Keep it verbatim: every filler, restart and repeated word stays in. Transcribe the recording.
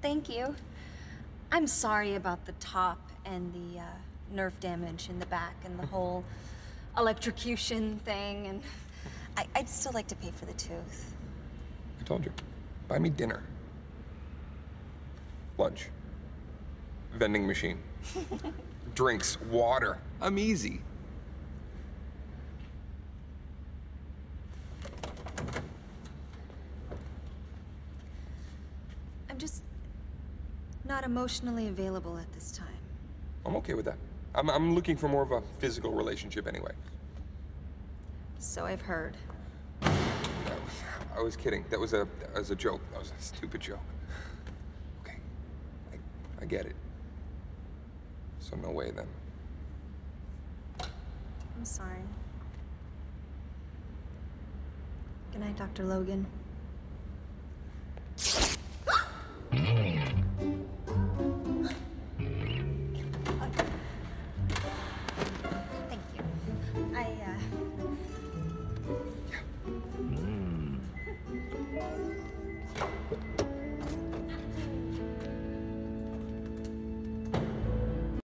thank you. I'm sorry about the top and the uh, nerve damage in the back and the whole electrocution thing, and I I'd still like to pay for the tooth. I told you. Buy me dinner. Lunch. Vending machine. Drinks, water. I'm easy. I'm just not emotionally available at this time. I'm okay with that. I'm, I'm looking for more of a physical relationship anyway. So I've heard. That was, I was kidding. That was a, that was a joke. That was a stupid joke. Okay. I, I get it. So no way then. I'm sorry. Good night, Doctor Logan.